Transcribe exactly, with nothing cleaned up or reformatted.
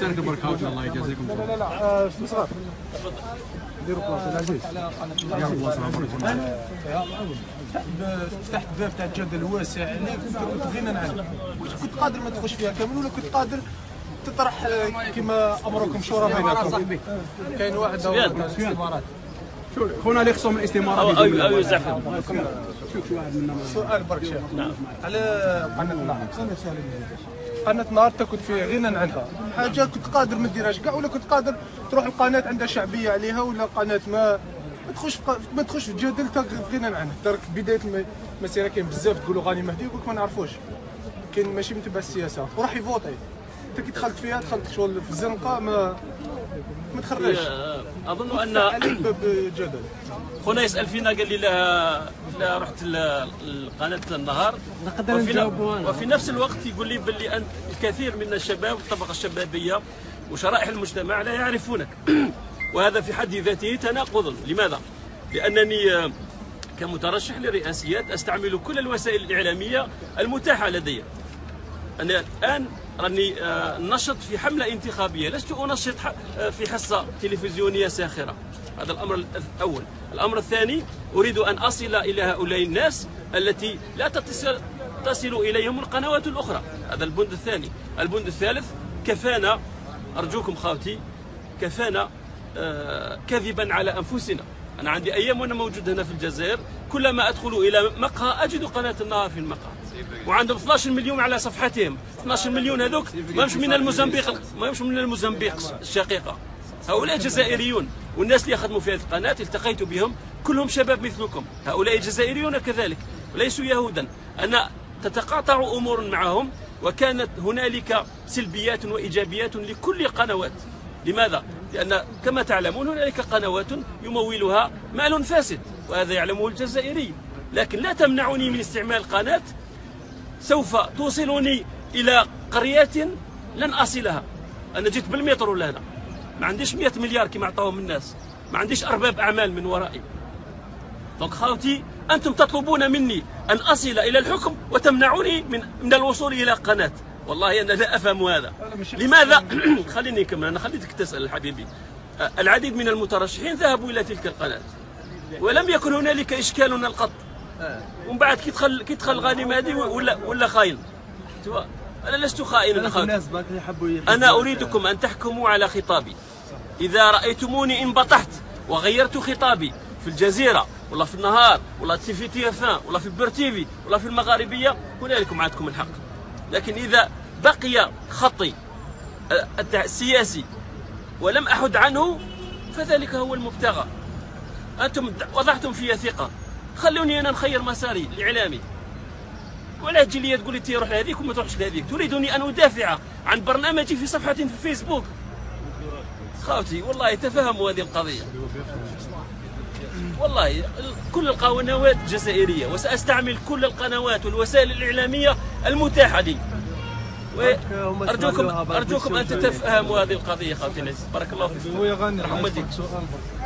يسالك برك خوتنا الله يجازيكم. لا لا لا صغار ديروا بلاصه العزيز يا بلاصه تحت باب تاع الجدل واسع عليك كنت غنى عنه. واش كنت قادر ما تخش فيها كامل ولا كنت قادر تطرح كما امركم شورى بيناتكم؟ كاين واحد الاستمارات خونا اللي خصهم الاستمارات او او يزعفوا. سؤال برك شيخ على قناه النهار. قناه النهار انت كنت في غنى عنها، حاجه كنت قادر ما ديرهاش كاع، ولا كنت قادر تروح القناه عندها شعبيه عليها، ولا قناه ما ما تخش ما تخش في الجدل تا في غنى عنها. درك بدايه المسيره كاين بزاف تقولوا غاني مهدي يقول لك ما نعرفوش، كاين ماشي متبع السياسه وراح يفوتي. انت كي دخلت فيها دخلت شغل في الزنقه ما ما تخرجش. اظن ان عليك باب جدل. خونا يسال فينا قال لي لا لا رحت لقناه النهار نقدر وفي, نجاوبوا انا. وفي نفس الوقت يقول لي باللي انت الكثير من الشباب والطبقه الشبابيه وشرائح المجتمع لا يعرفونك. وهذا في حد ذاته تناقض. لماذا؟ لانني كمترشح للرئاسيات استعمل كل الوسائل الاعلاميه المتاحه لدي. انا الان راني نشط في حمله انتخابيه، لست انشط في حصه تلفزيونيه ساخره. هذا الامر الاول. الامر الثاني اريد ان اصل الى هؤلاء الناس التي لا تتصل تصل اليهم القنوات الاخرى. هذا البند الثاني. البند الثالث كفانا، ارجوكم خاوتي، كفانا آه كذبا على انفسنا. انا عندي ايام وانا موجود هنا في الجزائر كلما ادخل الى مقهى اجد قناه النهار في المقهى وعندهم اثناش مليون على صفحتهم. اثناش مليون هذوك ما مش من الموزمبيق، ما مش من الموزمبيق الشقيقه. هؤلاء جزائريون، والناس اللي يخدموا في هذه القناه التقيت بهم كلهم شباب مثلكم. هؤلاء جزائريون كذلك وليسوا يهودا. انا تتقاطع امور معهم، وكانت هنالك سلبيات وايجابيات لكل القنوات. لماذا؟ لان كما تعلمون هنالك قنوات يمولها مال فاسد، وهذا يعلمه الجزائري. لكن لا تمنعني من استعمال قناه سوف توصلني الى قريات لن اصلها. انا جيت بالمترو لهنا، ما عنديش مئة مليار كما عطاهم الناس، ما عنديش ارباب اعمال من ورائي. دونك خاوتي انتم تطلبون مني ان اصل الى الحكم وتمنعوني من من الوصول الى قناه. والله انا لا افهم هذا. لماذا؟ خليني نكمل، انا خليتك تسال حبيبي. العديد من المترشحين ذهبوا الى تلك القناه ولم يكن هنالك اشكال القط. ومن بعد كي دخل كي دخل غانم هادي ولا ولا خاين. انا لست خائنا خاوتي. انا اريدكم ان تحكموا على خطابي. اذا رايتموني انبطحت وغيرت خطابي في الجزيره ولا في النهار ولا في تي اف واحد ولا في بير تيفي ولا في المغاربيه، هنالكم عندكم الحق. لكن اذا بقي خطي السياسي ولم احد عنه فذلك هو المبتغى. انتم وضعتم في ثقه، خلوني انا نخير مساري الاعلامي، ولا تجي لي تقول لي تروح لهذيك وما تروحش لهذيك. تريدني ان ادافع عن برنامجي في صفحه في الفيسبوك. خاوتي والله تفهموا هذه القضيه. والله كل القنوات الجزائريه، وساستعمل كل القنوات والوسائل الاعلاميه المتاحه لي. ارجوكم ارجوكم ان تتفهموا هذه القضيه خاوتي العزيز. بارك الله فيكم.